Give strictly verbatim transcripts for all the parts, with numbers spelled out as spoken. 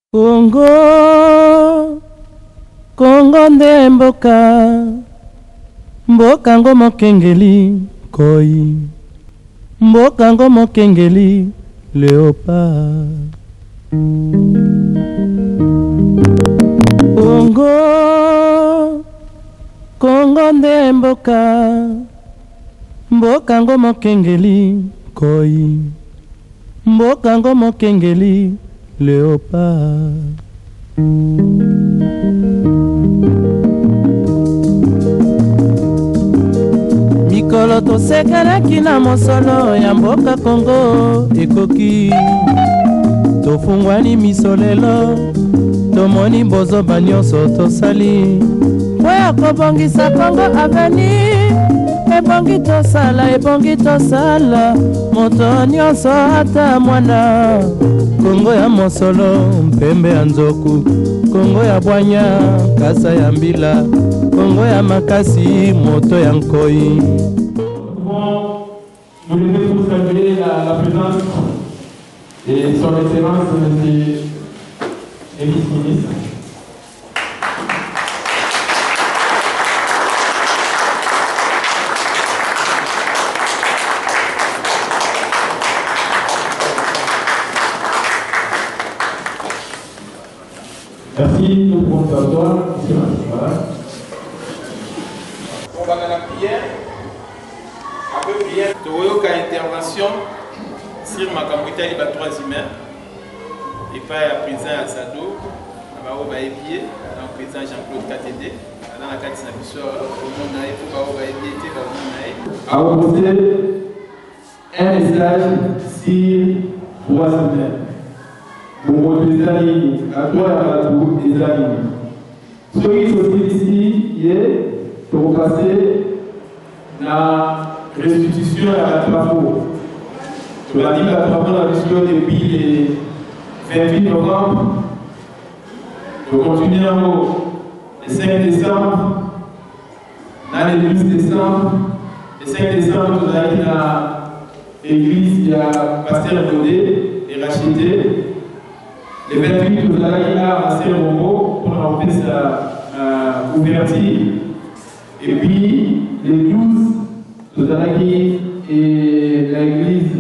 Congo, Congo nde mboka, mboka ngo mokengeli koi, mboka ngo mokengeli léopard. Congo, Congo nde mboka, mboka ngo mokengeli koi, mboka ngo mokengeli léopard. Mikolo tosekelaki na mosolo ya mboka Congo ekoki, tofungwani miso lelo tomoni bozoba nyonso tosali po ya kobongisa Congo aveni. Ebongi tosala, ebongi tosala, moto nyonso ata mwana. Congo ya mosolo, mpembe ya nzoku, Congo ya bwanya, kasa ya mbila, Congo ya makasi, moto ya nkoi. Vous devez tous saluer la, la présence et son excellence de M. vice-ministre. Merci, nous pouvons s'asseoir. Voilà. On va dans la prière. Après prière, tu vois une intervention sur ma campagne de la troisième heure. Et pas à président Assado, à ma épier, à le président Jean-Claude K T D, dans la carte de la au monde il faut pas épier, il faut à opposer un message sur troisième heure. Pour les amis, à toi et à tous les amis. Ce qui sont ici, pour passer la restitution à la travaux. Je l'ai dit, la travaux a reçu depuis le vingt-huit novembre. Je continue en haut le cinq décembre, dans le douze décembre. Le cinq décembre, nous allons à l'église, il y a Pasteur Rodé et Racheté. Le vingt-huit, nous allons à Saint-Rombo pour remplir sa euh, ouverture. Et puis, le douze, nous allons à l'église,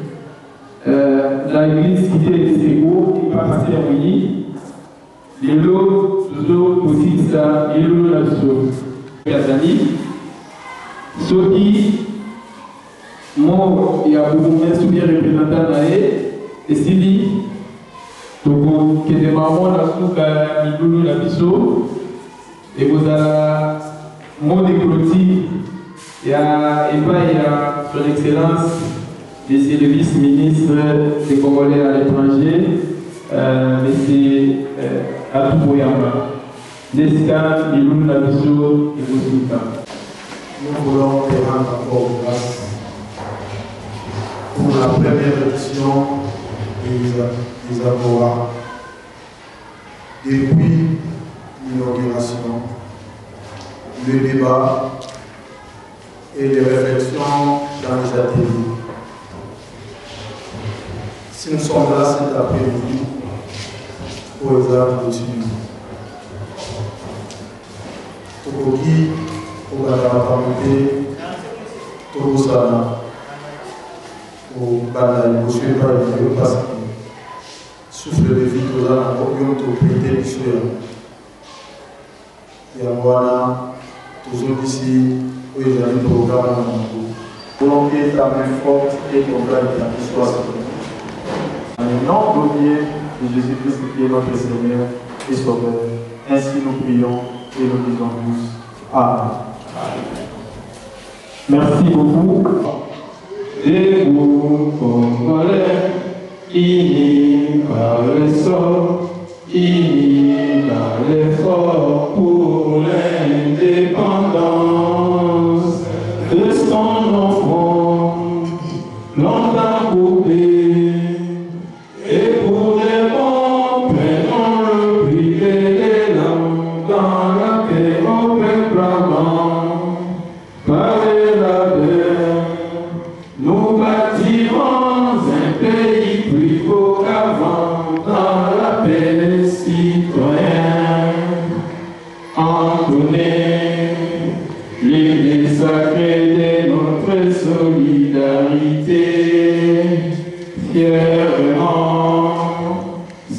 euh, l'église qui est de Ségo, qui va passer à Mouilly. Les lots, nous allons aussi ça, les lots là-dessous. Kazani, ceux qui, moi, il y a beaucoup de souvenirs représentants d'ailleurs, et Sylvie. Donc, que des mamans la soupe à Midoulou la biso, et vous avez mon décloti, et à son excellence, monsieur le vice-ministre des Congolais à l'étranger, euh, monsieur euh, Atou Yamba. Nesca, Midoulou la biso, et vous souhaitez. Nous voulons te rendre encore grâce pour la première édition des Agora. Depuis l'inauguration, le débat et les réflexions dans les ateliers. Si nous sommes là cet après-midi pour les arts d'études, Tokoki, pour la communauté, Tokosana, pour Bala, pour suivre par le passé. Souffle de vie que l'on a prêté sur Yamwana, toujours ici, où il y a un programme. Volonté ta main forte et ton bras de ta histoire. En le nom glorieux de Jésus-Christ qui est notre Seigneur et Sauveur, ainsi nous prions et nous disons tous Amen. Merci beaucoup. Et vous, Congolais, unis par le sort, unis par l'effort pour l'indépendance de son enfant, longtemps coupé, et pour les bons, prenons le privé des langues dans la paix au peuple blanc, par les labeurs, nous bâtirons un pays plus beau qu'avant dans la paix.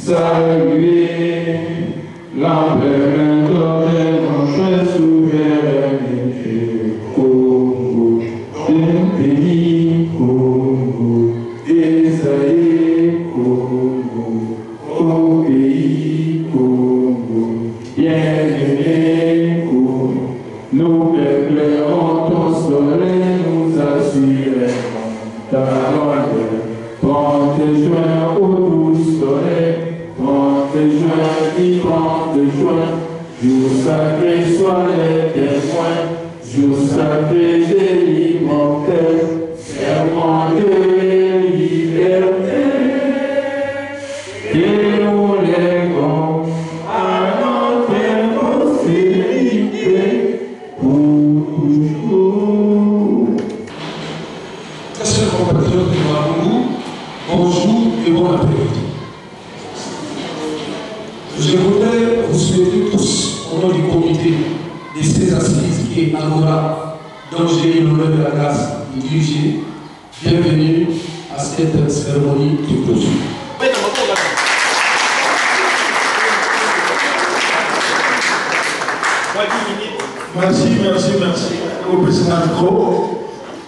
saluer l'empereur de notre souveraineté, Congo, d'un pays Congo, Esaïe Congo, au pays Congo, bien-aimé Congo, nous éclairons ton soleil, nous assurons ta grandeur. Prends tes joints au doux soleil, prends tes joints qui prends tes joints, jour sacré sois les témoins, jour sacré de l'immortel, serment de liberté, et nous lèguons à notre postérité pour toujours. Très chers compatriotes de Marabou, bonjour et bon après-midi. Je voudrais vous souhaiter tous, au nom du comité de ces assises qui est Agora, dont j'ai eu l'honneur de la grâce de diriger, bienvenue à cette cérémonie de clôture. Merci, merci, merci au président Gros.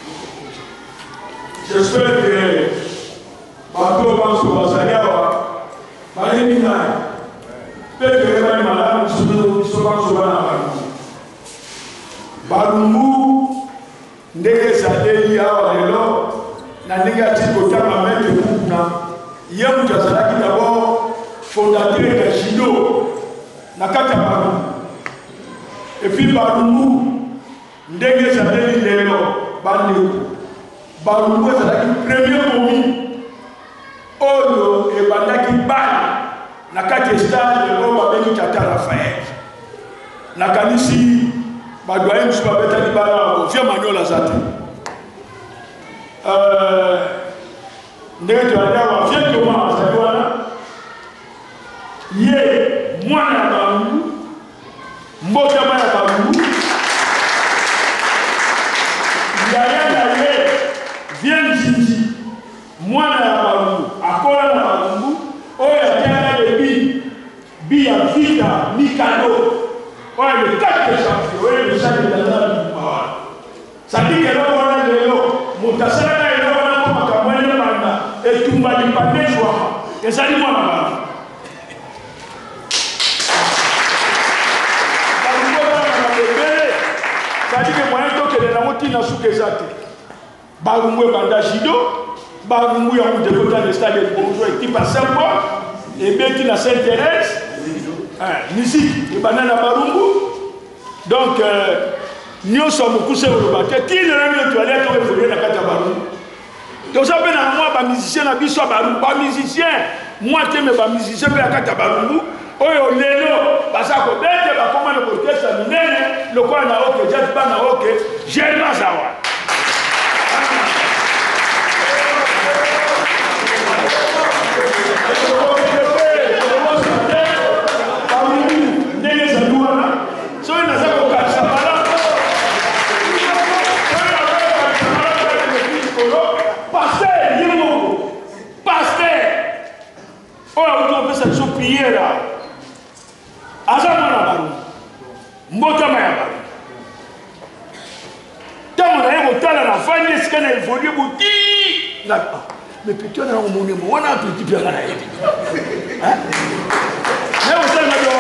J'espère que bateau va se passer à Balémina. Peut-être que les malades ne sont pas souvent à Balumbu, ndege sadeli awa lelo, na négatif au terme à mettre le mouvement. Hier, nous avons d'abord fondateur de Chido, Nakata Balumbu. Et puis Balumbu, ndege sadeli lelo, Balumbu. Balumbu est le premier commis. Oyo et Bandaki Bal, Nakati Stade, le Roma Beni Tata Raphaël. Nakanisi, Badoyen Subabeta Libara, Via Magnola Zate. Ndege de Adawa, vient de moi, Zadouana. Yé, moi, na Balumbu, Mbota Maya Balumbu. Yaya Yaya, viens Jiji, moi, na Balumbu, Akola na Balumbu, Oya Tiana de Bi, Bi ya Vita, Mikado. Oya le quatre champions, oya le champion de la Ligue. Ça dit que l'on a le lot, Montasana et l'on a comme un moyen de mandat, et tout m'a dit pas des choix. Et ça dit moi là-bas. Ça dit que moi, je suis là, je suis là, je suis là. Barumwe Banda Jido, Barumwe a un développement de stade de bonjour équipe à Saint-Paul, et Betty la Sainte-Thérèse, musique, et Banana Barumbu. Donc, nous sommes couchés au bateau. Qui ne l'a mis au toilette, on va évoluer la carte à Barumbu. Donc, ça fait un mois, les musiciens, les musiciens, moi, je suis un musicien, la carte à Barumbu. Oyo lelo basako bete ba koma na orchestre minene lokwa na oke jazz band na oke jelma zawa ndenge za duana so ina za ko ka sabala pasteur yimo pasteur oyo on peut se supplier là. Azamana baru, mbota maya baru. Tamo na yego tala na fanye skana ilfodi buti. Na, mais petit on a un monde mo wana petit bien na yebi. Hein? Mais on sait mais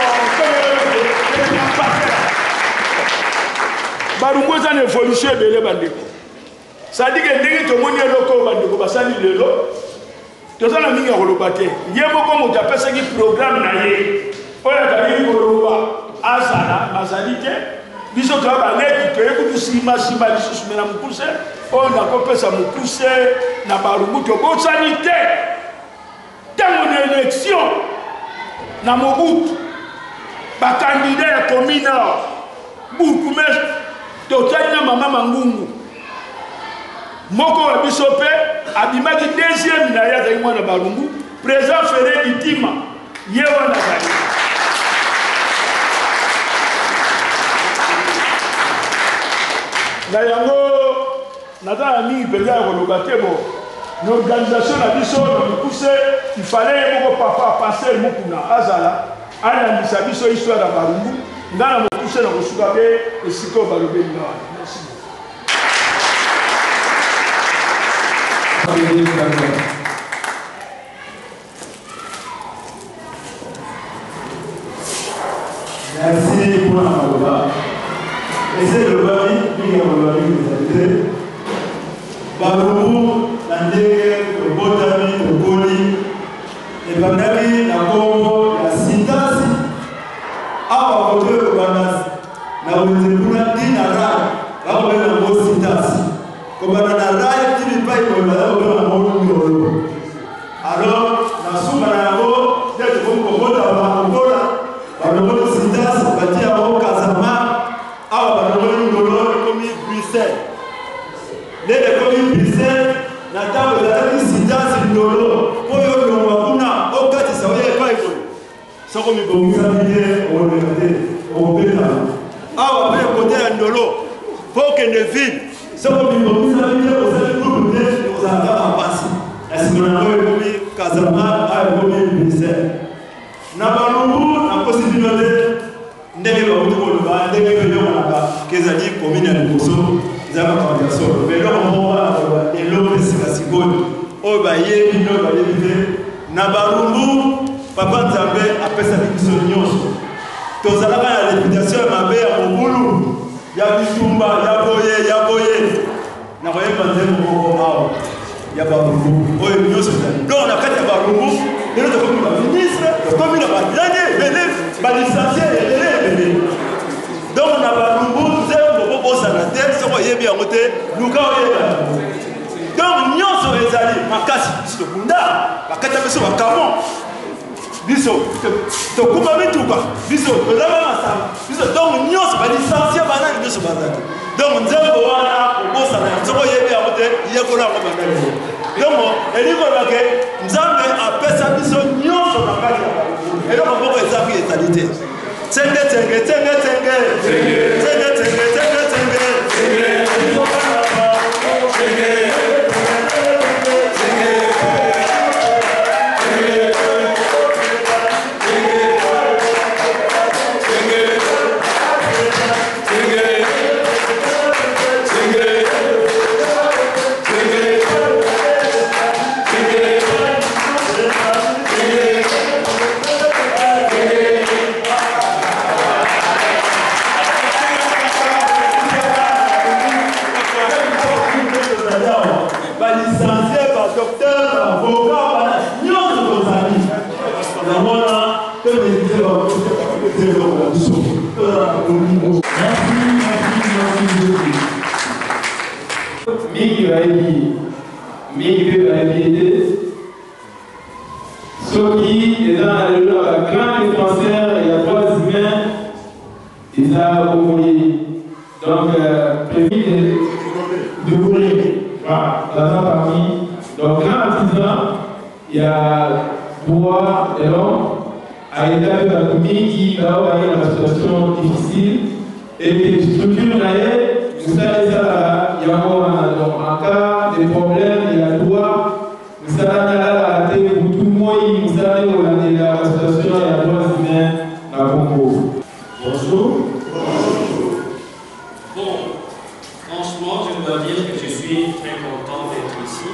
baru mboza na évolution belé bandeko. Ça dit que ndenge to moni loko bandeko basali lelo. Tozana mingi kolobate. Yebo ko mo tapesa ki programme na ye. Oya kali koloba azala azalite biso to ba leki to ekutu sima sima biso sumela mukuse on a kopesa mukuse na barubu to bosanite tango na élection na Mobutu ba candidat ya commune bourgmestre to tanya mama mangungu moko wa biso pe abimaki deuxième na ya za mwana barumbu président Ferré Bitima yewa na kali. Na yango nataka mingi penza ya koloba te bo l'organisation a dit ça, il fallait que papa passe le Mukuna, Azala, Anna Misabiso, histoire à Barumbu, dans la Mokusha, dans le Sugabe, et Siko Balobé. Merci. Merci pour la Maloba. Et c'est le Bami, qui est le Bami, vous avez Barumbu, Nandé, le Botami, le Boli, et Banaki, la Congo, la Sintasi, à côté de Banas, la Wutebuna, Dinara, la Wutebuna, Sintasi. Comme on a raille, qui n'est pas une bonne. Alors, la Soumanabo, d'être comme Komoda, Angola, Barumbu, Sintasi, Batia, Kazama, à Barumbu, comme Bruxelles. Les communes Bruxelles, la table de la Sintasi, Nolo, Poyo, Wakuna, Okati, ça va y être pas évolué. Ça comme ils vont s'habiller, on va regarder, on va faire. Ah, on va faire côté à Nolo, pour que ne vide. Ça comme ils vont s'habiller, on va faire tout côté, on va faire en passe. Est-ce qu'on a eu Kazama, à la commune Bruxelles? Nabalubu, la possibilité, ndenge bakutokoloba ndenge pene onaka kezali commune ya liboso ezaka candidature mais eloko moko wana eloko esika sikoyo oyo bayebi oyo bayebi te na balumbu papa nzambe apesaki biso nyonso tozalaka na réputation ya mabe ya mobulu ya bitumba ya boye ya boye nakoyeba nzembo moko awa ya balumbu oyo nyonso ezali donc na kati ya balumbu lelo tokomi baministre tokomi na badanye ebele balicencie ebele ebele donc na balumbu nzembo bobosana te soko oyebi yango te luka oyeba donc nyonso ezali makasi biso tobunda bakata biso bakamon biso tokuma mituka biso tolaba masanga biso donc nyonso balicencie banani nyonso bazali donc nzembo wana obosana yango soko oyebi yango te yekola yango bandali donc elikolobake nzambe apesa biso nyonso na kati ya balumbu eloko moko ezaki ezali te tsenge tsenge tsenge tsenge tsenge tsenge tsenge tsenge Mingi bayebi mingi mpe bayebi ete soki eza na lelo ya grand défenseur ya droits humains eza okoyi donc prévu de mourir dans parmi donc grand artisan il y a droit de l'homme a été avec la mingi bao baye na situation difficile et structure naye nous avons donc en cas de problème, il y a droit, nous avons la tête pour tout le monde, nous avons la situation et la droits humains dans le Congo. Bonjour. Bonjour. Bon, franchement, je dois dire que je suis très content d'être ici.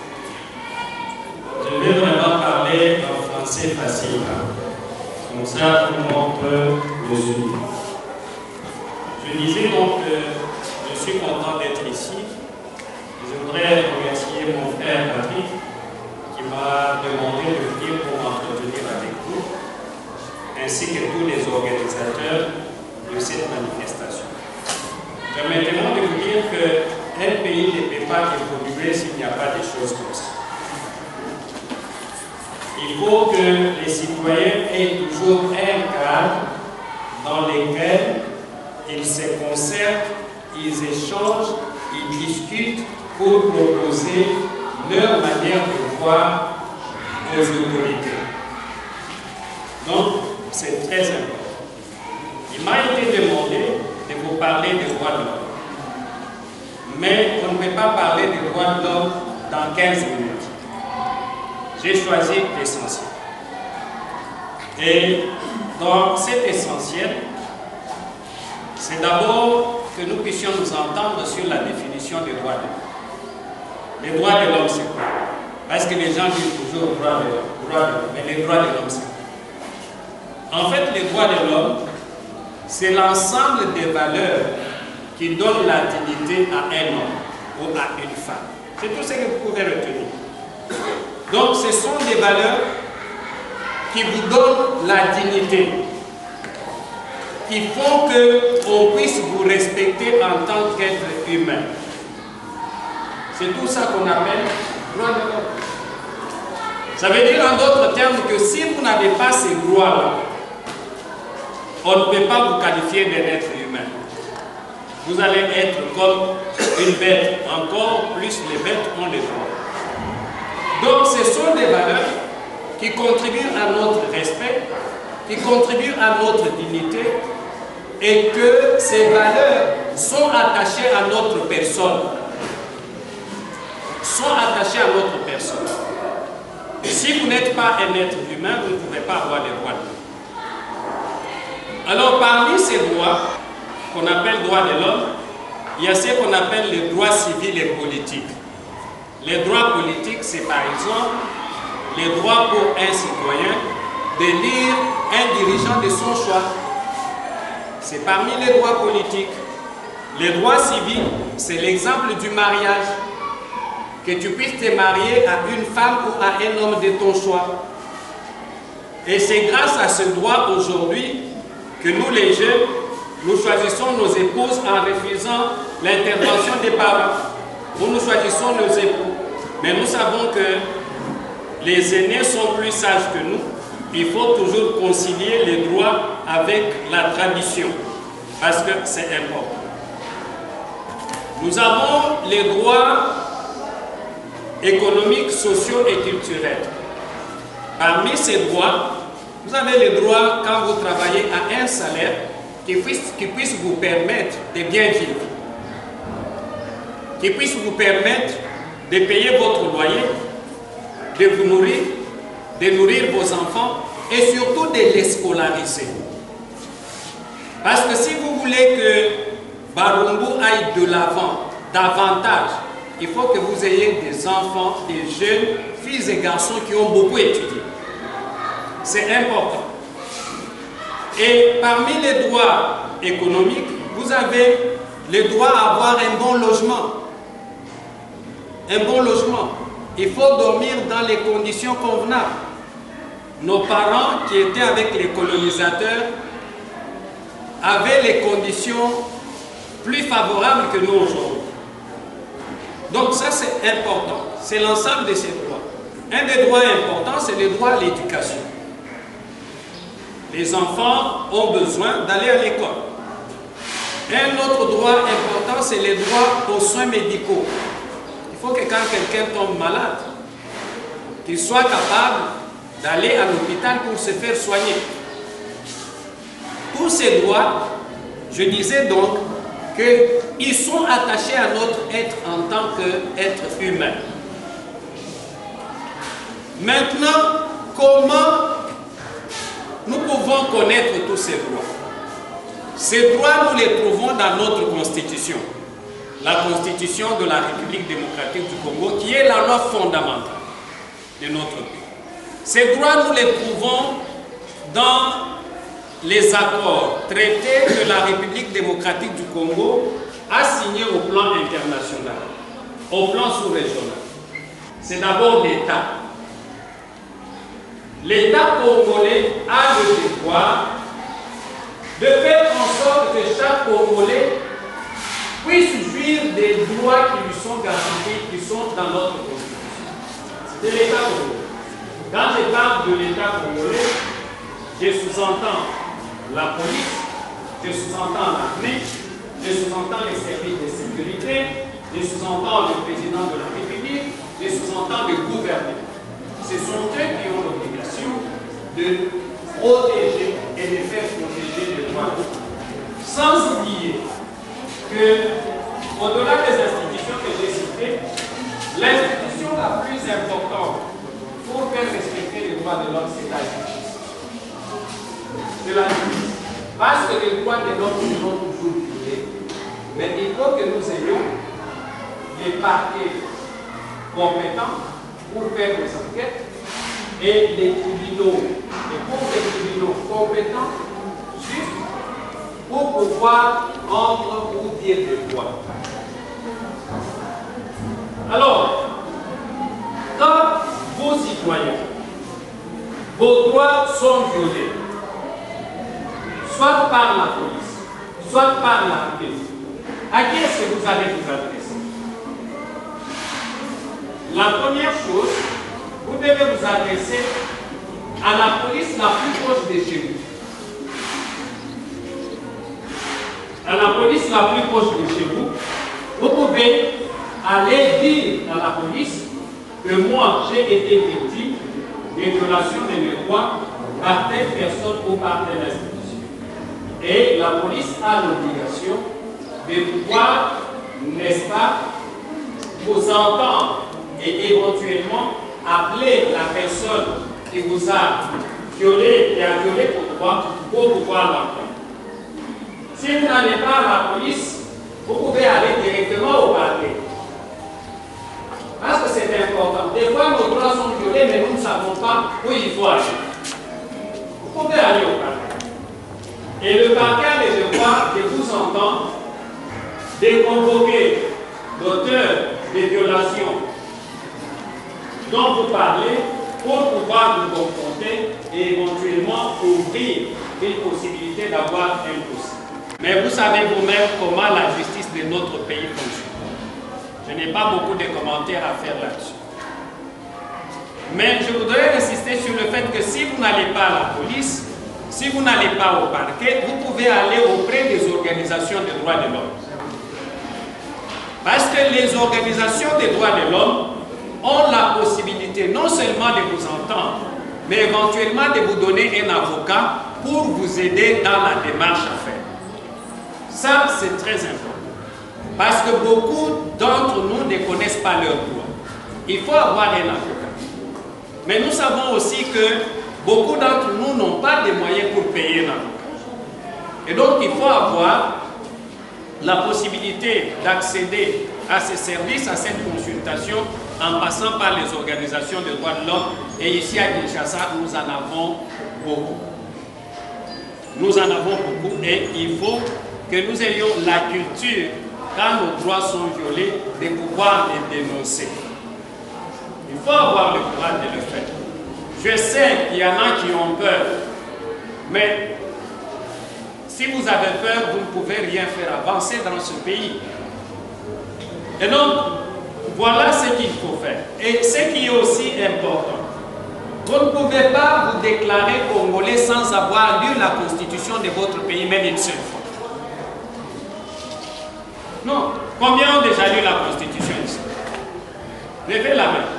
Je vais vraiment parler en français facile. Comme ça, tout le monde peut le suivre. Je disais donc que je suis content d'être ici. Je voudrais remercier mon frère Patrick qui m'a demandé de venir pour m'entretenir avec vous, ainsi que tous les organisateurs de cette manifestation. Permettez-moi de vous dire qu'un pays ne peut pas évoluer s'il n'y a pas de choses comme ça. Il faut que les citoyens aient toujours un cadre dans lequel ils se concertent, ils échangent, ils discutent pour proposer leur manière de voir aux autorités. Donc, c'est très important. Il m'a été demandé de vous parler des droits de l'homme. Mais on ne peut pas parler des droits de l'homme dans quinze minutes. J'ai choisi l'essentiel. Et dans cet essentiel, c'est d'abord que nous puissions nous entendre sur la définition des droits de l'homme. Les droits de l'homme, c'est quoi? Parce que les gens disent toujours droits de l'homme, droits de l'homme, mais les droits de l'homme, c'est quoi? En fait, les droits de l'homme, c'est l'ensemble des valeurs qui donnent la dignité à un homme ou à une femme. C'est tout ce que vous pouvez retenir. Donc, ce sont des valeurs qui vous donnent la dignité, qui font qu'on puisse vous respecter en tant qu'être humain. C'est tout ça qu'on appelle droit de l'homme. Ça veut dire en d'autres termes que si vous n'avez pas ces droits-là, on ne peut pas vous qualifier d'un être humain. Vous allez être comme une bête. Encore plus, les bêtes ont les droits. Donc, ce sont des valeurs qui contribuent à notre respect, qui contribuent à notre dignité, et que ces valeurs sont attachées à notre personne. Sont attachées à notre personne. Et si vous n'êtes pas un être humain, vous ne pouvez pas avoir des droits. Alors, parmi ces droits, qu'on appelle droits de l'homme, il y a ce qu'on appelle les droits civils et politiques. Les droits politiques, c'est par exemple les droits pour un citoyen d'élire un dirigeant de son choix. C'est parmi les droits politiques. Les droits civils, c'est l'exemple du mariage. Que tu puisses te marier à une femme ou à un homme de ton choix. Et c'est grâce à ce droit aujourd'hui que nous les jeunes, nous choisissons nos épouses en refusant l'intervention des parents. Nous, nous choisissons nos époux. Mais nous savons que les aînés sont plus sages que nous. Il faut toujours concilier les droits avec la tradition. Parce que c'est important. Nous avons les droits économiques, sociaux et culturels. Parmi ces droits, vous avez les droits quand vous travaillez à un salaire qui puisse, qui puisse vous permettre de bien vivre, qui puisse vous permettre de payer votre loyer, de vous nourrir, de nourrir vos enfants et surtout de les scolariser. Parce que si vous voulez que Barumbu aille de l'avant davantage, il faut que vous ayez des enfants, des jeunes, filles et garçons qui ont beaucoup étudié. C'est important. Et parmi les droits économiques, vous avez le droit à avoir un bon logement. Un bon logement. Il faut dormir dans les conditions convenables. Nos parents qui étaient avec les colonisateurs avaient les conditions plus favorables que nous aujourd'hui. Donc ça c'est important. C'est l'ensemble de ces droits. Un des droits importants, c'est le droit à l'éducation. Les enfants ont besoin d'aller à l'école. Un autre droit important, c'est le droit aux soins médicaux. Il faut que quand quelqu'un tombe malade, qu'il soit capable d'aller à l'hôpital pour se faire soigner. Tous ces droits, je disais donc, qu'ils sont attachés à notre être en tant qu'être humain. Maintenant, comment nous pouvons connaître tous ces droits? Ces droits, nous les trouvons dans notre Constitution. La Constitution de la République démocratique du Congo, qui est la loi fondamentale de notre pays. Ces droits, nous les trouvons dans les accords, traités que la République démocratique du Congo a signés au plan international, au plan sous-régional. C'est d'abord l'État. L'État congolais a le devoir de faire en sorte que chaque Congolais puisse jouir des droits qui lui sont garantis, qui sont dans notre Constitution. C'est l'État congolais. Quand je parle de l'État congolais, je sous-entends la police, je sous-entends l'armée, je sous-entends les services de sécurité, je sous-entends le président de la République, je sous-entends le gouvernement. Ce sont eux qui ont l'obligation de protéger et de faire protéger les droits de l'homme. Sans oublier que, au-delà des institutions que j'ai citées, l'institution la plus importante pour faire respecter les droits de l'homme, c'est la justice. C'est la justice. Parce que les droits de l'homme sont toujours violés. Mais il faut que nous ayons des parquets compétents pour faire des enquêtes et les tribunaux, et pour les tribunaux compétents, justes, pour pouvoir rendre ou dire des droits. Alors, quand vos citoyens, vos droits sont violés, soit par la police, soit par l'armée, à qui est-ce que vous allez vous adresser? La première chose, vous devez vous adresser à la police la plus proche de chez vous. À la police la plus proche de chez vous, vous pouvez aller dire à la police que moi j'ai été victime de violation de mes droits par telle personne ou par telle institution. Et la police a l'obligation de pouvoir, n'est-ce pas, vous entendre et éventuellement appeler la personne qui vous a violé et a violé vos droits pour pouvoir l'entendre. Si vous n'allez pas à la police, vous pouvez aller directement au parquet. Parce que c'est important. Des fois, nos droits sont violés, mais nous ne savons pas où il faut aller. Vous pouvez aller au parquet. Et le parquet a le devoir de vous entendre, de convoquer l'auteur des violations dont vous parlez pour pouvoir vous confronter et éventuellement ouvrir une possibilité d'avoir un procès. Mais vous savez vous-même comment la justice de notre pays fonctionne. Je n'ai pas beaucoup de commentaires à faire là-dessus. Mais je voudrais insister sur le fait que si vous n'allez pas à la police, si vous n'allez pas au parquet, vous pouvez aller auprès des organisations des droits de l'homme. Parce que les organisations des droits de l'homme ont la possibilité non seulement de vous entendre, mais éventuellement de vous donner un avocat pour vous aider dans la démarche à faire. Ça, c'est très important. Parce que beaucoup d'entre nous ne connaissent pas leurs droits. Il faut avoir un avocat. Mais nous savons aussi que beaucoup d'entre nous n'ont pas de moyens pour payer un avocat. Et donc, il faut avoir la possibilité d'accéder à ces services, à cette consultation, en passant par les organisations de droits de l'homme. Et ici à Kinshasa, nous en avons beaucoup. Nous en avons beaucoup et il faut que nous ayons la culture, quand nos droits sont violés, de pouvoir les dénoncer. Il faut avoir le courage de le faire. Je sais qu'il y en a qui ont peur, mais si vous avez peur, vous ne pouvez rien faire avancer dans ce pays. Et donc, voilà ce qu'il faut faire. Et ce qui est aussi important, vous ne pouvez pas vous déclarer congolais sans avoir lu la constitution de votre pays, même une seule fois. Non. Combien ont déjà lu la constitution ici? Levez la main.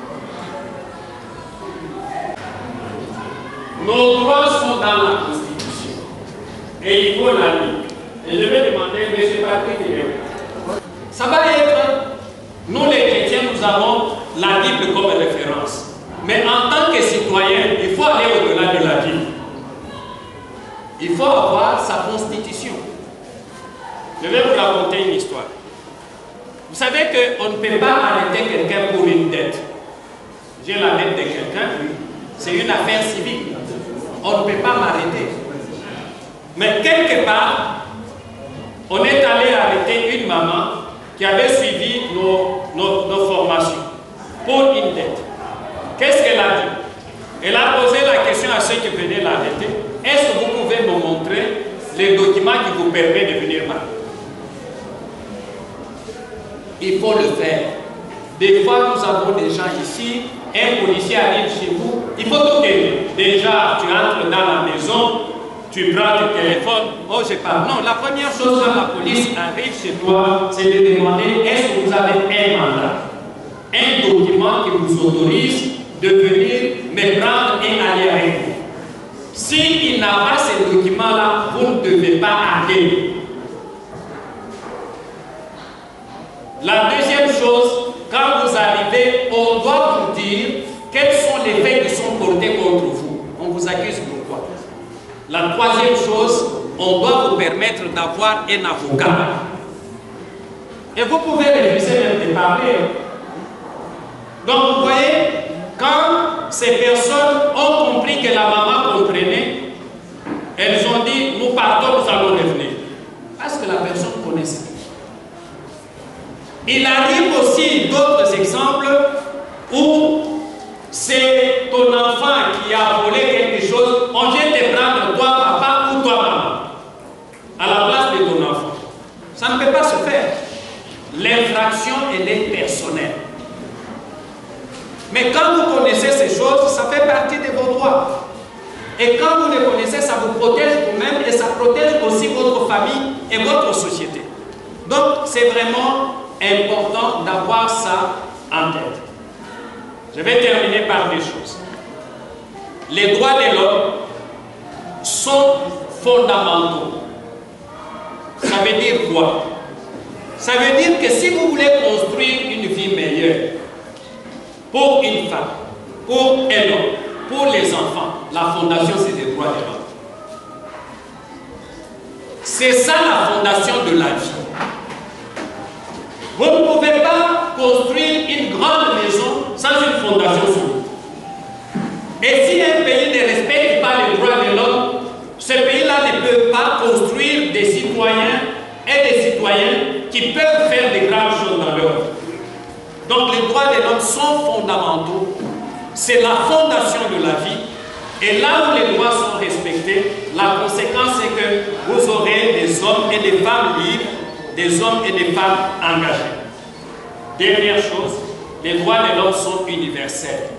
Nos droits sont dans la constitution. Et il faut la lire. Et je vais demander, M. Patrick, ça va être, nous les chrétiens, nous avons la Bible comme référence. Mais en tant que citoyen, il faut aller au-delà de la Bible. Il faut avoir sa constitution. Je vais vous raconter une histoire. Vous savez qu'on ne peut pas arrêter quelqu'un pour une dette. J'ai la dette de quelqu'un, c'est une affaire civile. On ne peut pas m'arrêter. Mais quelque part, on est allé arrêter une maman qui avait suivi nos, nos, nos formations pour une dette. Qu'est-ce qu'elle a dit? Elle a posé la question à ceux qui venaient l'arrêter. Est-ce que vous pouvez me montrer les documents qui vous permettent de venir m'arrêter? Il faut le faire. Des fois, nous avons des gens ici, un policier arrive chez vous, il faut tout aider. Déjà, tu entres dans la maison, tu prends le téléphone, oh je parle. Non, la première chose quand la police arrive chez toi, c'est de demander est-ce que vous avez un mandat, un document qui vous autorise de venir me prendre et aller avec vous. S'il n'a pas ces documents-là, vous ne devez pas aller. La deuxième chose, quand vous arrivez au les faits qui sont portés contre vous. On vous accuse pourquoi? La troisième chose, on doit vous permettre d'avoir un avocat. Et vous pouvez refuser même de parler. Donc vous voyez, quand ces personnes ont compris que la maman comprenait, elles ont dit, nous partons, nous allons revenir. Parce que la personne connaissait. Il arrive aussi d'autres exemples où c'est ton enfant qui a volé quelque chose, on vient te prendre toi papa ou toi maman, à la place de ton enfant. Ça ne peut pas se faire. L'infraction, elle est personnelle. Mais quand vous connaissez ces choses, ça fait partie de vos droits. Et quand vous les connaissez, ça vous protège vous-même et ça protège aussi votre famille et votre société. Donc, c'est vraiment important d'avoir ça en tête. Je vais terminer par des choses. Les droits de l'homme sont fondamentaux. Ça veut dire quoi? Ça veut dire que si vous voulez construire une vie meilleure pour une femme, pour un homme, pour les enfants, la fondation, c'est des droits de l'homme. C'est ça la fondation de la vie. Vous ne pouvez pas construire une grande maison sans une fondation solide. Et si un pays ne respecte pas les droits de l'homme, ce pays-là ne peut pas construire des citoyens et des citoyennes qui peuvent faire des graves choses dans leur vie. Donc les droits de l'homme sont fondamentaux. C'est la fondation de la vie. Et là où les droits sont respectés, la conséquence c'est que vous aurez des hommes et des femmes libres, des hommes et des femmes engagés. Dernière chose, les droits de l'homme sont universels.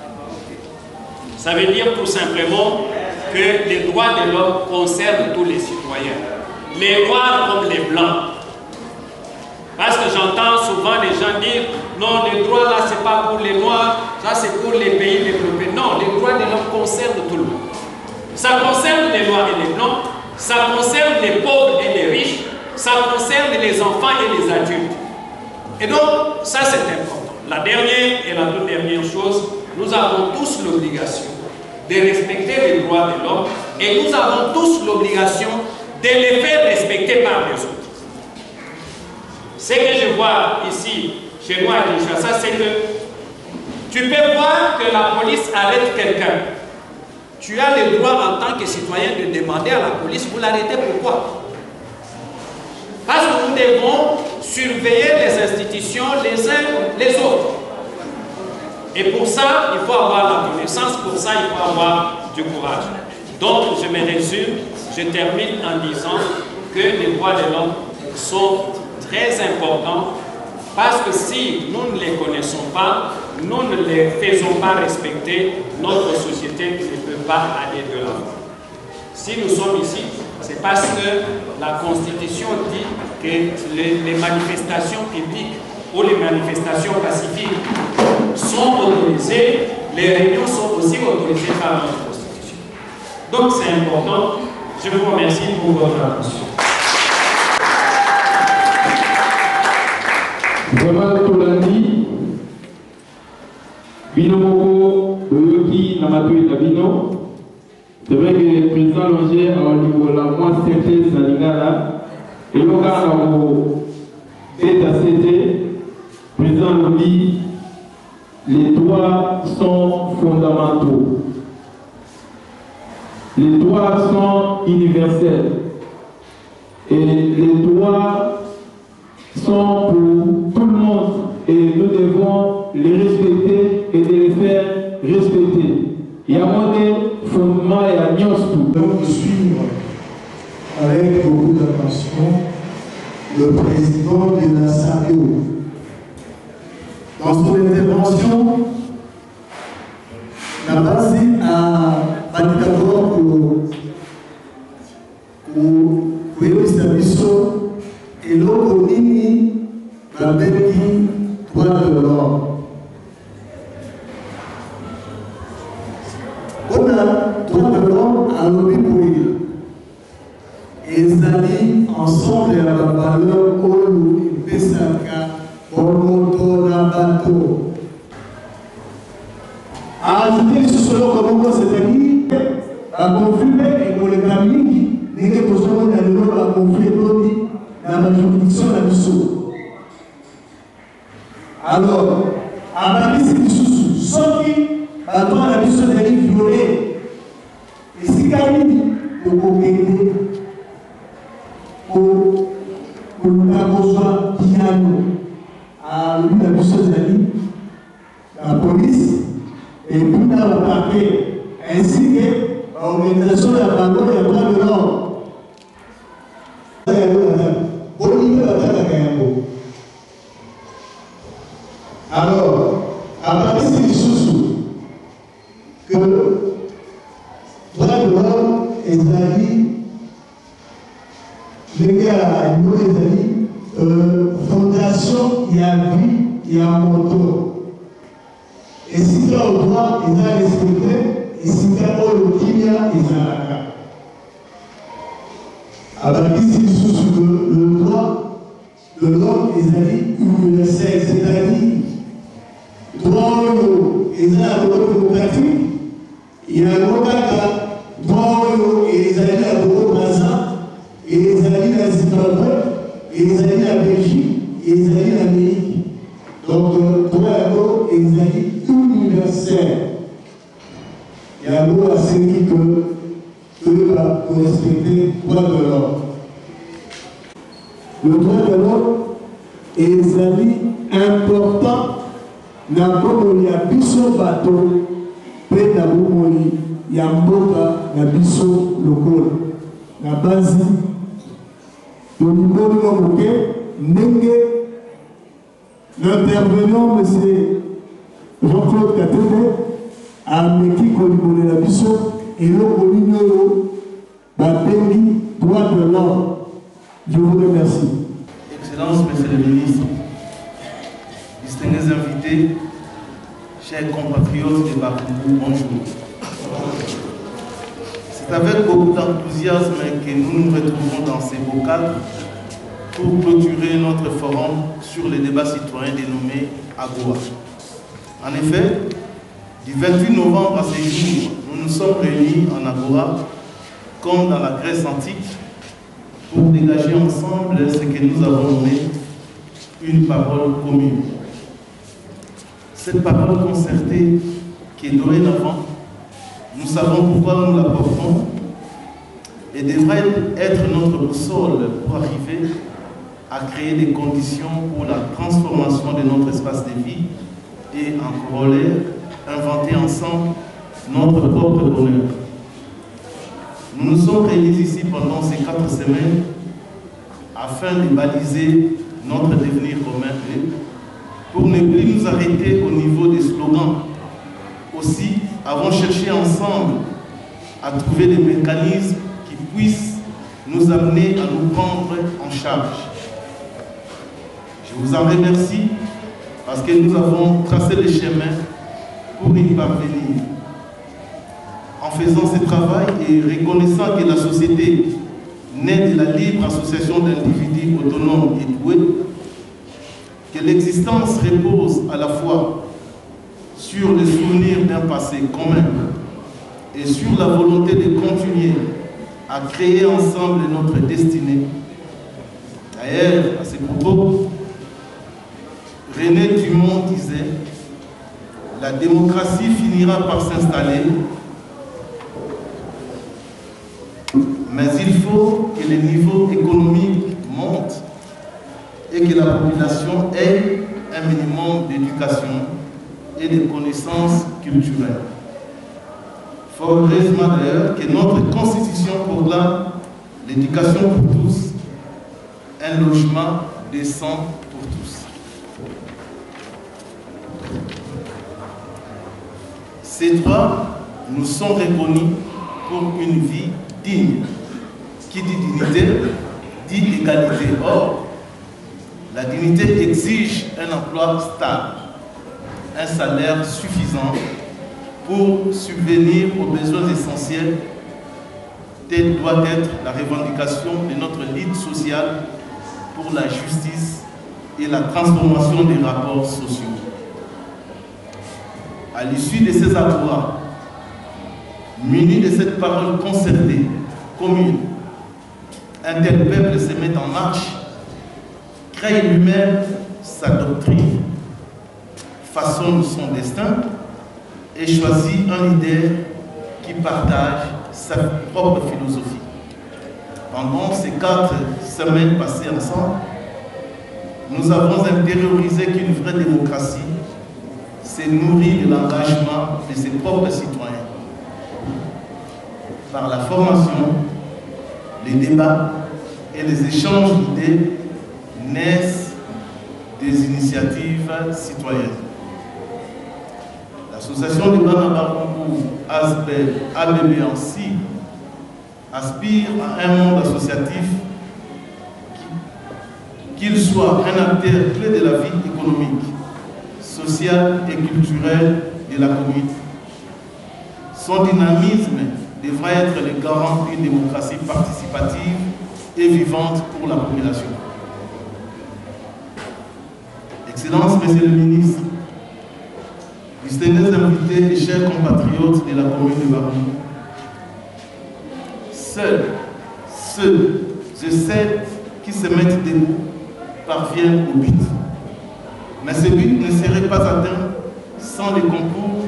Ça veut dire tout simplement que les droits de l'homme concernent tous les citoyens. Les noirs comme les blancs. Parce que j'entends souvent les gens dire non, les droits là, c'est pas pour les noirs, ça c'est pour les pays développés. Non, les droits de l'homme concernent tout le monde. Ça concerne les noirs et les blancs, ça concerne les pauvres et les riches, ça concerne les enfants et les adultes. Et donc, ça c'est important. La dernière et la toute dernière chose, nous avons tous l'obligation de respecter les droits de l'homme et nous avons tous l'obligation de les faire respecter par les autres. Ce que je vois ici, chez moi à Kinshasa, c'est que tu peux voir que la police arrête quelqu'un. Tu as le droit en tant que citoyen de demander à la police, vous l'arrêtez pourquoi? Parce que nous devons surveiller les institutions les uns les autres. Et pour ça, il faut avoir la connaissance, pour ça, il faut avoir du courage. Donc, je me résume, je termine en disant que les droits de l'homme sont très importants parce que si nous ne les connaissons pas, nous ne les faisons pas respecter, notre société ne peut pas aller de l'avant. Si nous sommes ici, c'est parce que la Constitution dit que les, les manifestations publiques ou les manifestations pacifiques sont autorisées, les réunions sont aussi autorisées par notre Constitution. Donc c'est important. Je vous remercie pour votre attention. Vraiment, Tolandi, Binomoko, Oyoki, Namato et Tabino. C'est vrai que le président Longer a au niveau la moins synthèse dans l'Ingala. Et le cas où l'État C T, le président Londi, les droits sont fondamentaux. Les droits sont universels. Et les droits sont pour tout le monde. Et nous devons les respecter et les faire respecter. Il y a moins de fondements et alliances tout. Nous devons suivre avec beaucoup d'attention le président de la S A D O. Dans son intervention, la base a dit d'abord que le servicio et l'Okonini va béni droit de l'homme. On a droit de l'homme à l'obéir. Et ils allaient ensemble à la valeur Olu et Pesaka, Bomoto, Nabato. moko c'est-à-dire un conflit et pour les familles n'est que pour soi dans le un conflit dans la juridiction de la mission. Alors, à partir de ce sauf qui à toi la mission est violée et si Camille pour coqueter pour pour nous avoir piano à lui la mission de la police et puis dans le parquet ainsi que l'organisation de la banque et le droit de l'ordre. Alors, à partir de ce que le droit de l'homme est dit, les gars, nous les amis, fondation, il y a vie, il y a un moto. Et si tu as le droit, il a respecté, et si tu as le kimia, il a la carte. À partir de ce le droit de l'homme est universel, c'est-à-dire droit et la loi démocratique, il y a un droit et les alliés à Boko Braza, et les alliés à Zimbabwe, et les alliés à Belgique, et les alliés à l'Amérique. Donc, droit et les alliés universels. Il y a un mot à celui que eux pour respecter le droit de l'homme. Le droit de l'homme est les alliés importants. Na bomoli ya biso bato pe na bomoli ya mboka na biso lokola na base toliboli mo moke ndenge l'intervenant monsieur Jean-Claude Katende ameki koliboli la biso eloko nini oyo babengi droit de l'homme. Je vous remercie. Excellence, monsieur le ministre, distingués invités, chers compatriotes de Bakoungou, bonjour. C'est avec beaucoup d'enthousiasme que nous nous retrouvons dans ces beaux cadres pour clôturer notre forum sur les débats citoyens dénommé Agora. En effet, du vingt-huit novembre à ce jour, nous nous sommes réunis en Agora, comme dans la Grèce antique, pour dégager ensemble ce que nous avons nommé une parole commune. Cette parole concertée qui est dorénavant, nous savons pourquoi nous la portons et devrait être notre boussole pour arriver à créer des conditions pour la transformation de notre espace de vie et en corollaire, inventer ensemble notre propre bonheur. Nous nous sommes réunis ici pendant ces quatre semaines afin de baliser notre devenir commun pour ne plus nous arrêter au niveau des slogans. Aussi, avons cherché ensemble à trouver des mécanismes qui puissent nous amener à nous prendre en charge. Je vous en remercie parce que nous avons tracé le chemin pour y parvenir. En faisant ce travail et reconnaissant que la société naît de la libre association d'individus autonomes et doués, que l'existence repose à la fois sur les souvenirs d'un passé commun et sur la volonté de continuer à créer ensemble notre destinée. D'ailleurs, à ce propos, René Dumont disait « La démocratie finira par s'installer, mais il faut que le niveau économique monte et que la population ait un minimum d'éducation et de connaissances culturelles. » Fort heureusement d'ailleurs que notre constitution proclame l'éducation pour tous, un logement décent pour tous. Ces droits nous sont reconnus pour une vie digne. Qui dit dignité, dit égalité. Or, la dignité exige un emploi stable, un salaire suffisant pour subvenir aux besoins essentiels. Telle doit être la revendication de notre lutte sociale pour la justice et la transformation des rapports sociaux. À l'issue de ces accords, Muni de cette parole concertée, commune, un tel peuple se met en marche, crée lui-même sa doctrine, façonne son destin et choisit un leader qui partage sa propre philosophie. Pendant ces quatre semaines passées ensemble, nous avons intériorisé qu'une vraie démocratie s'est nourrie de l'engagement de ses propres citoyens. Par la formation, les débats et les échanges d'idées naissent des initiatives citoyennes. L'association des Bana Barungu A B B ainsi aspire à un monde associatif qu'il soit un acteur clé de la vie économique, sociale et culturelle de la commune. Son dynamisme devra être le garant d'une démocratie participative et vivante pour la population. Excellences, Monsieur le ministre, distingués invités et chers compatriotes de la commune de Barungu, seuls ceux et celles qui se mettent debout parviennent au but. Mais ce but ne serait pas atteint sans le concours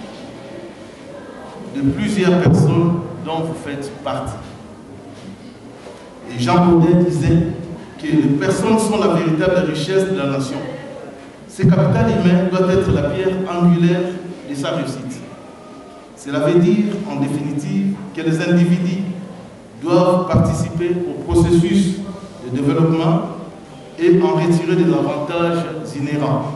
de plusieurs personnes dont vous faites partie. Et Jean Baudet disait que les personnes sont la véritable richesse de la nation. Ce capital humain doit être la pierre angulaire de sa réussite. Cela veut dire, en définitive, que les individus doivent participer au processus de développement et en retirer des avantages inhérents.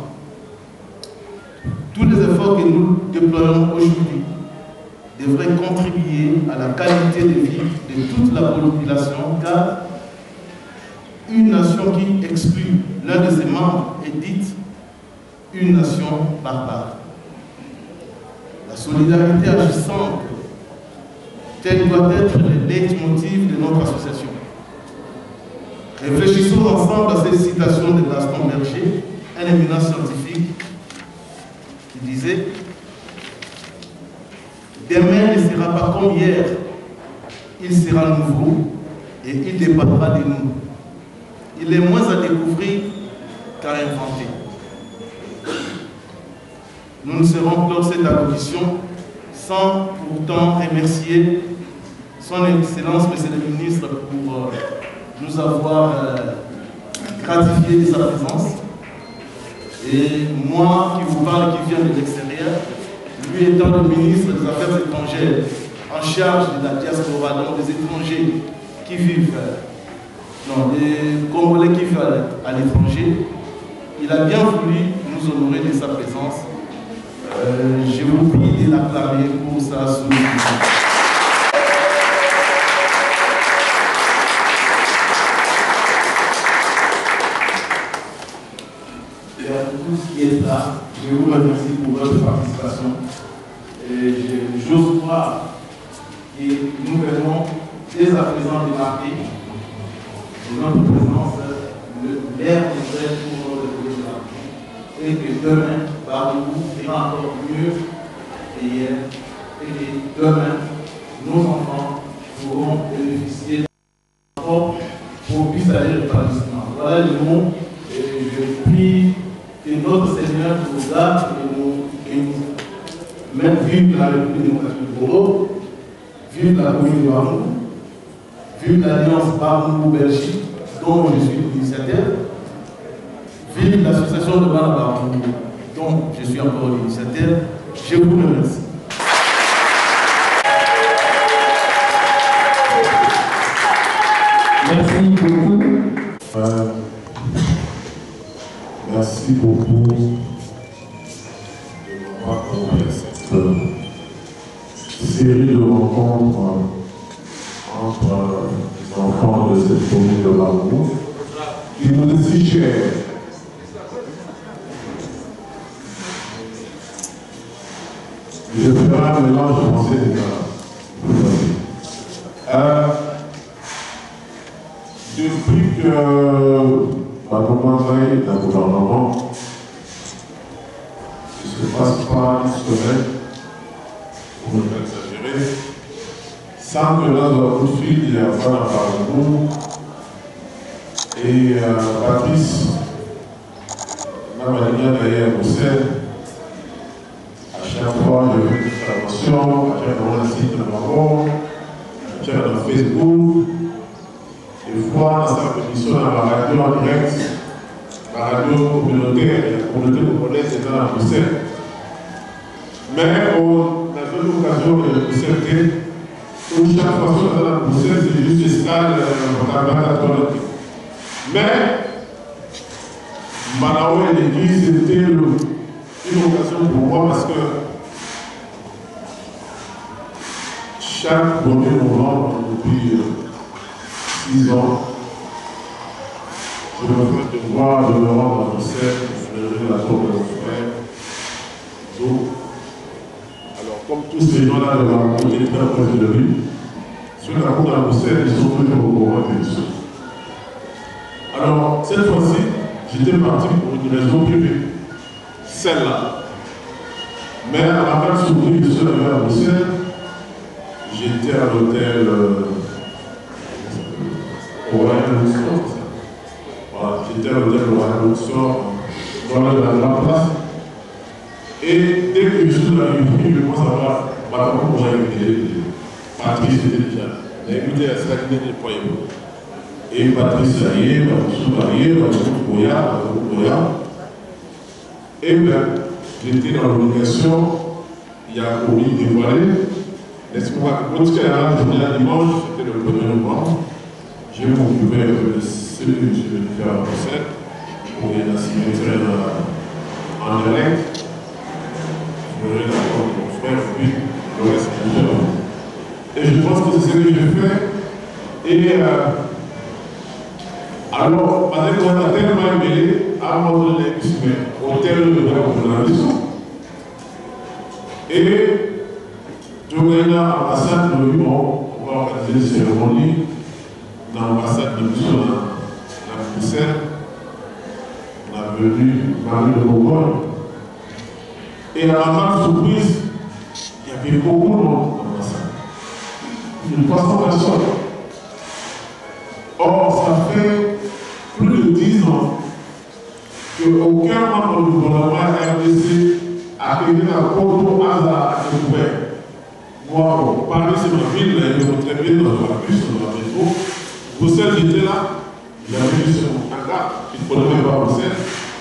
Tous les efforts que nous déployons aujourd'hui devraient contribuer à la qualité de vie de toute la population, car une nation qui exclut l'un de ses membres est dite une nation barbare. La solidarité agissante, tel doit être le leitmotiv de notre association. Réfléchissons ensemble à cette citation de Gaston Berger, un éminent scientifique, qui disait « Demain ne sera pas comme hier, il sera nouveau et il dépendra de nous. Il est moins à découvrir qu'à inventer. » Nous ne serons clore cette allocution sans pourtant remercier son Excellence, Monsieur le Ministre, pour euh, nous avoir euh, gratifié de sa présence. Et moi qui vous parle, qui vient de l'extérieur, lui étant le ministre des Affaires étrangères en charge de la diaspora, donc des étrangers qui vivent, euh, non, des Congolais qui vivent à, à l'étranger, il a bien voulu nous honorer de sa présence. Euh, je vous prie de l'acclamer pour sa sollicitude. Et à tous qui êtes là, je vous remercie pour votre participation. Et j'ose croire que nous venons dès à présent démarquer de notre présence l'air de vrai pour notre président. Et que demain, Barungu ira encore mieux que hier. Et que demain, nos enfants pourront bénéficier d'un rapport pour puisse aller le établissement. Voilà le mot. Et je prie que notre Seigneur nous garde et nous bénisse. Même vive la République démocratique du Congo, vive la commune de Barungu, vive l'alliance Barungu-Belgique, dont je suis l'initiateur, vive l'association de Bana Barungu, dont je suis encore l'initiateur. Je vous remercie. Merci beaucoup. Euh, merci beaucoup de m'avoir donné cette euh, série de rencontres euh, entre euh, les enfants de cette commune de Barungu qui nous est si chère. Je ferai un mélange français et de euh, Depuis que la commanderie d'un gouvernement ne se passe pas une semaine, pour ne pas exagérer, gérer, sans que l'un soit tout de suite, il y a pas d'appartement. Et euh, Patrice, ma manière d'ailleurs au Bruxelles, à chaque fois, je fais une intervention, à chaque fois, on site de rapport, à chaque fois, Facebook, une fois, dans sa commission, dans la radio en direct, la radio communautaire, la communauté congolaise était à Bruxelles. Mais on a eu l'occasion de Bruxelles, où chaque fois qu'on est à Bruxelles, c'est juste escale pour la toilette. Mais, Malawi et l'église, c'était une occasion pour moi parce que chaque premier moment, depuis six ans, je me fais devoir de me rendre à Bruxelles pour fleurir la tour de mon frère. Donc, alors, comme tous ces gens-là de la côté très proche de lui, sur la route à Bruxelles, ils sont toujours au courant de tout. Alors, cette fois-ci, j'étais parti pour une raison privée, celle-là. Mais à la fin de s'ouvrir, je suis arrivé à Bruxelles, j'étais à l'hôtel euh, Royal Luxor. Voilà, j'étais à l'hôtel Royal Luxor, dans la grande place. Et dès que je suis arrivé, je commence à voir, bah, comment j'ai écouté, Patrice était déjà. J'ai écouté à ça qui n'était pas écouté. Et Patrice Saillé, Patrice Marié, Patrice Boya, Boya. Et bien, j'étais dans l'obligation, il y a un commis dévoilé. Laisse-moi, quand il y a un journée à dimanche, c'était le premier novembre, j'ai m'occupé de celui que je vais faire à Bruxelles, pour la symétrie en direct. Je vais d'accord avec mon frère, puis le reste du temps. Et je pense que c'est ce que je fais. Et euh, alors, parce qu'on a tellement mêlé, à un moment donné, au tel de la maison. Et je regarde l'ambassade de l'Union, on va organiser une cérémonie dans l'ambassade de l'Union à Bruxelles. On a venu Marie de Bourgogne. Et à la grande surprise, il y avait beaucoup de monde dans l'ambassade. Une trois cents personnes. Or, ça fait plus de dix ans qu'aucun membre du gouvernement R D C a créé un contour hasard à découvert. Moi, Paris, c'est ma ville, je me très bien dans la bus, dans la métro. Bruxelles, j'étais là, j'avais vu sur mon hangar, je ne connaissais pas Bruxelles.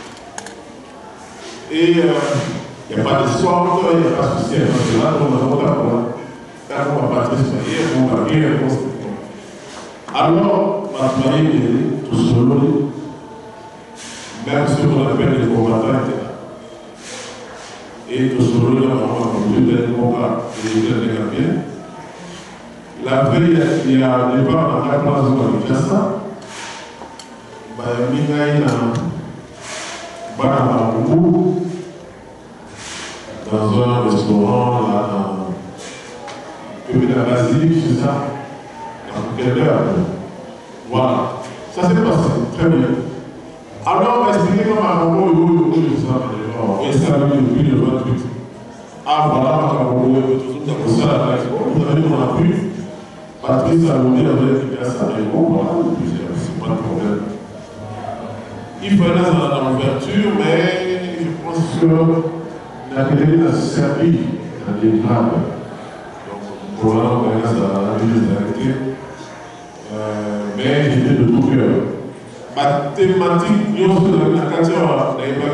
Et il euh, n'y a pas d'histoire, il n'y a pas de souci, parce que là, on a pas là, on va pas travailler, on va bien, on va bien. Alors, ma famille est tout solo, même si on appelle les combattants étaient là. Et tout solo, on a voulu des combats, des Gambiens. La veille, il y a un départ dans la place de Kinshasa. Il y a un Banamabou, dans un restaurant, là, dans la basilique, c'est ça. Voilà, ça s'est passé, très bien. Alors, on va expliquer comment on va installer depuis le vingt-huit. Ah, voilà, on va tout ça, vous avez mon appui. Patrice a donné avec ça, et bon, voilà, c'est pas de problème. Il fallait dans l'ouverture, mais je pense que la télé a servi à des graves. Donc, voilà, on va la vie des arrêtés. Euh, mais j'étais de tout cœur. Ma thématique, nous sommes la quatrième,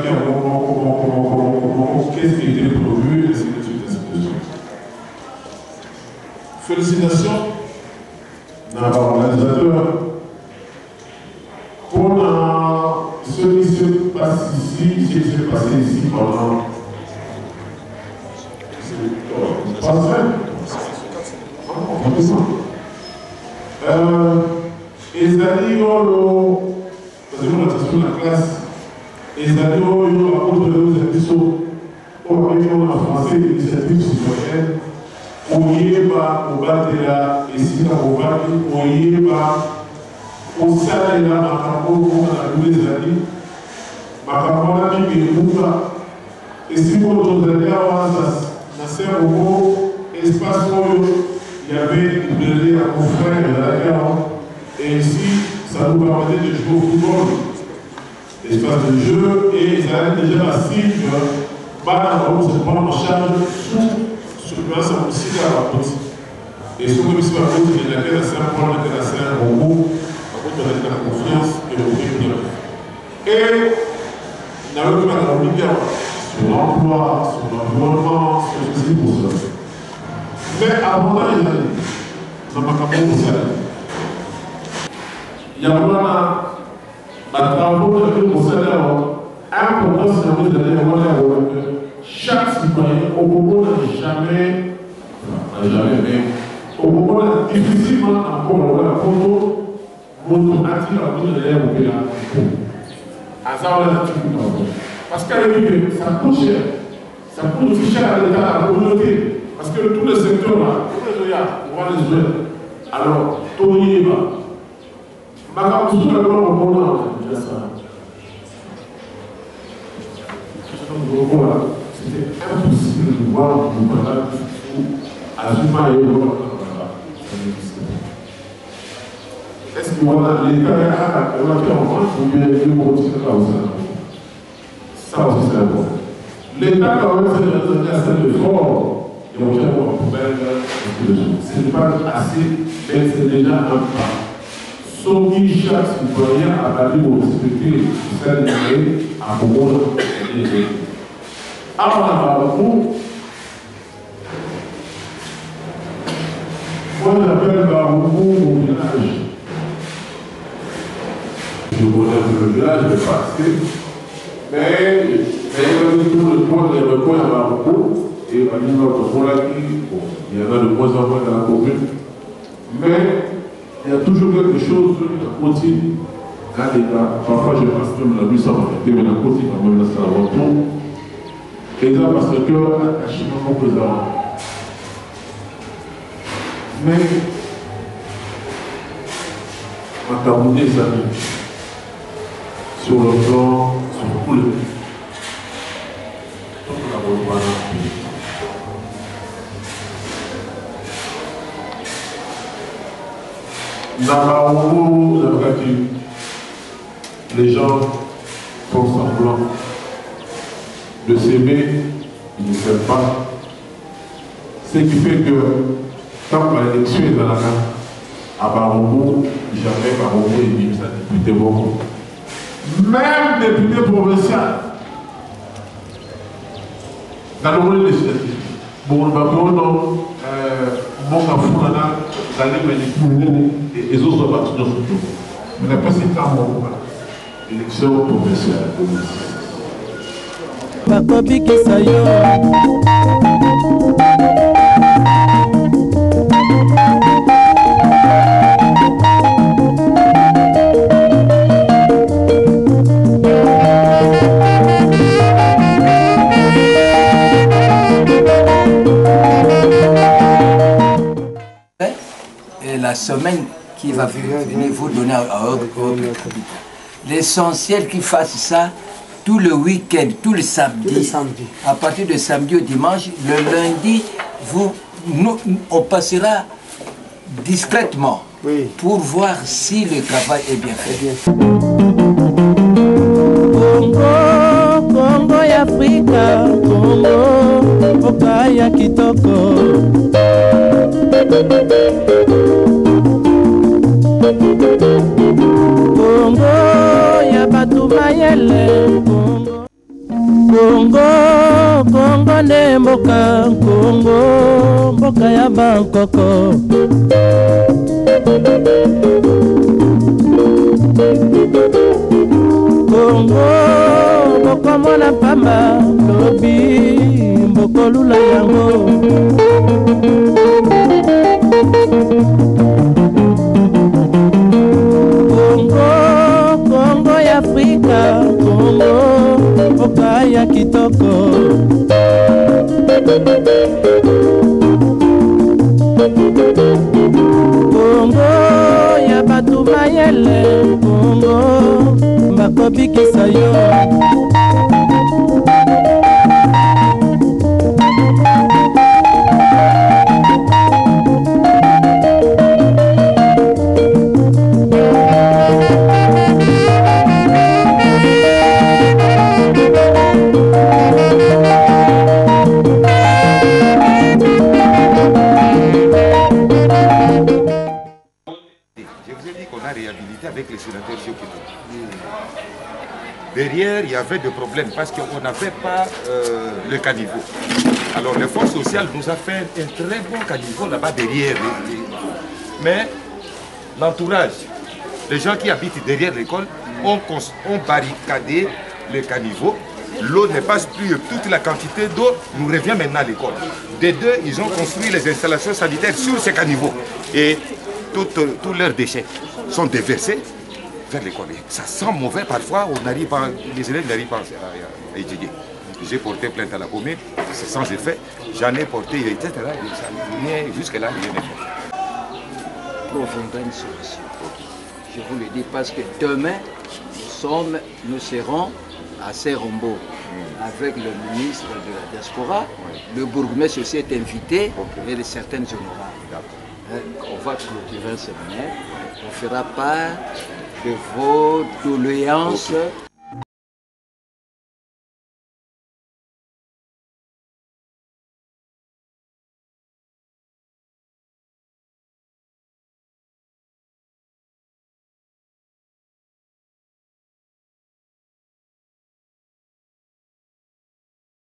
qu'est-ce qui était prévu, et ainsi de suite, ainsi de suite. Félicitations à l'organisateur pour ce qui se passe ici, ce qui s'est passé ici pendant. Pas vrai? Euh, ezali oyo tozomona tesu na classe ezali oyo bakoto eza biso oyo babengi ngo na français initiative citoyenne oyeba kobatela esika kovandi oyeba kosalela makambo oyo na lelo ezali makambo wana mingi ebuka esika oyo tozali awa na se moko espace où il y avait une librairie à confrères de la guerre. Et ici, ça nous permettait de jouer au football. Espace de jeu, et ils avaient déjà la cible, bah, on se prend en charge sur le plan aussi à la route. Et ce que je suis à cause de la guerre, c'est un problème de la scène, au bout, à cause de la confiance et le bien. Et il n'y avait pas de rigueur sur l'emploi, sur l'environnement, sur ceci pour ça. Mais avant les années, ça m'a capté pour ça. Il y a vraiment un travaux de conseiller, un programme service de l'école, chaque citoyen, au moment n'a jamais, n'a jamais, mais au moment difficilement encore la photo, votre attire à vous de l'air au pays. Parce qu'elle ça coûte cher. Ça coûte aussi cher à l'État, à la communauté. Parce que tous les secteurs là, tous les oeillards, on va les jouer. Alors, tout y va. Ma carte, tout le monde au monde, déjà ça. C'était impossible de voir le malade à Zuma et au est-ce que l'État a fait en France ou bien il continue là aussi? Ça aussi c'est important. L'État quand même fait raisonner assez de fort et on tient pour poubelle ce n'est pas assez, mais c'est déjà un pas. Sauf que chaque citoyen a fallu respecter celle de à propos de l'État. Alors on a beaucoup. Moi j'appelle Baroumou au village. Je connais le village, je vais passer. Mais j'ai tout le point des recoins à Marocco et à notre Molaki. Il y en a de moins en moins dans la commune. Mais il y a toujours quelque chose qui continue. Parfois je passe même la nuit sans m'arrêter, mais la continue quand même là, c'est la retour. Et ça parce que un attachement présent. Mais ma camouflée, les amis, sur le plan, sur tous les pays. Tout le monde va dans le pays. Dans la voiture, les gens font semblant de s'aimer, ils ne s'aiment pas. Ce qui fait que quand l'élection est dans la carte, à Barombo, jamais Barombo est mis sa député Boko. Même député provincial, dans le rôle législatif, bon, on va prendre mon Kafouna, d'aller manipuler et les autres battus dans ce tour. Mais n'a pas si tard, l'élection provinciale. bakobikisa yo et la semaine qui va venir vous donner à l'essentiel qu'il fasse ça tout le week-end, tout le samedi, samedi, à partir de samedi au dimanche. Le lundi, vous, nous, on passera discrètement oui. pour voir si le travail est bien fait. Congo, Congo ya Afrika, Congo, Okaya Kitoko. Congo ya batu mayele. Congo, Congo ne mboka, Congo, mboka ya Bangkoko. Congo, mboko mona pamba, lobi, mboko lula yango. Congo, Congo ya Afrika, Congo, Okaya Kitoko. Congo ya batu mayele, Congo, bakobikisa yo. a réhabilité avec le sénateur Chioketo. Derrière, il y avait des problèmes parce qu'on n'avait pas euh, le caniveau. Alors, le Fonds social nous a fait un très bon caniveau là-bas derrière. Mais l'entourage, les gens qui habitent derrière l'école, ont, ont barricadé le caniveau. L'eau ne passe plus, toute la quantité d'eau nous revient maintenant à l'école. Des deux, ils ont construit les installations sanitaires sur ces caniveaux. Et tous leurs déchets sont déversés vers l'école. Ça sent mauvais parfois, on n'arrive pas, les élèves n'arrivent pas à, à étudier. J'ai porté plainte à la commune, c'est sans effet. J'en ai porté, et cetera. Jusque-là, rien n'est fait. Trouvons une solution. Je vous le dis parce que demain, nous, sommes, nous serons à Serombo avec le ministre de la diaspora. Oui. Le bourgmestre aussi est invité okay. et de certaines honorables. On va clôturer un séminaire. On fera part de vos doléances okay.